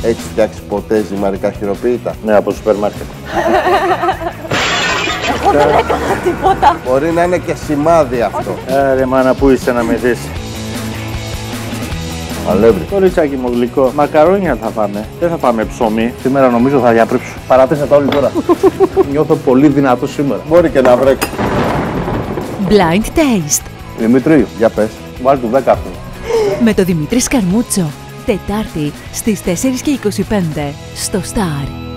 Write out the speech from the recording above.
Έχεις φτιάξει ποτέ ζυμαρικά χειροποίητα? Ναι, από σούπερ μάρκετ. Εγώ δεν έκανα τίποτα. Μπορεί να είναι και σημάδι αυτό. Ρε μάνα, πού είσαι να με δεις. Αλεύρι. Κοριτσάκι μου γλυκό. Μακαρόνια θα πάμε. Δεν θα πάμε ψωμί. Σήμερα νομίζω θα διαπρέψω. Παράτησα τα όλη τώρα. Νιώθω πολύ δυνατό σήμερα. Μπορεί και να βρέξει. Blind Taste. Δημήτρη, Για πες. βάλει του 10 αυτό. Με το Δημήτρη Σκαρμούτσο. Τετάρτη στις 4:25 στο Star.